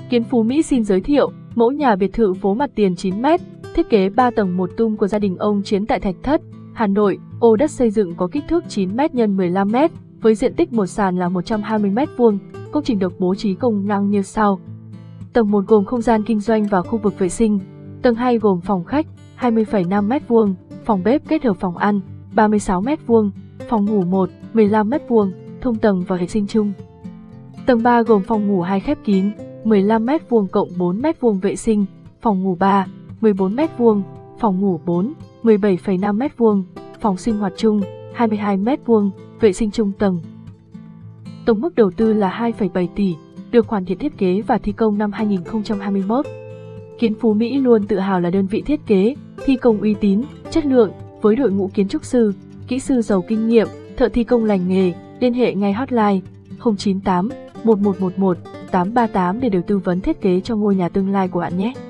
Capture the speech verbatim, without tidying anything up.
Kiến Phú Mỹ xin giới thiệu, mẫu nhà biệt thự phố mặt tiền chín mét, thiết kế ba tầng một tung của gia đình ông Chiến tại Thạch Thất, Hà Nội. Ô đất xây dựng có kích thước chín mét nhân mười lăm mét, với diện tích một sàn là một trăm hai mươi mét vuông. Công trình được bố trí công năng như sau. Tầng một gồm không gian kinh doanh và khu vực vệ sinh. Tầng hai gồm phòng khách hai mươi phẩy năm mét vuông, phòng bếp kết hợp phòng ăn ba mươi sáu mét vuông, phòng ngủ một mười lăm mét vuông, thông tầng và vệ sinh chung. Tầng ba gồm phòng ngủ hai khép kín mười lăm mét vuông cộng bốn mét vuông vệ sinh, phòng ngủ ba mười bốn mét vuông, phòng ngủ bốn mười bảy phẩy năm mét vuông, phòng sinh hoạt chung hai mươi hai mét vuông, vệ sinh chung tầng. Tổng mức đầu tư là hai phẩy bảy tỷ, được hoàn thiện thiết kế và thi công năm hai nghìn không trăm hai mươi mốt. Kiến Phú Mỹ luôn tự hào là đơn vị thiết kế, thi công uy tín, chất lượng, với đội ngũ kiến trúc sư, kỹ sư giàu kinh nghiệm, thợ thi công lành nghề. Liên hệ ngay hotline không chín tám một một một một tám ba tám để được tư vấn thiết kế cho ngôi nhà tương lai của bạn nhé.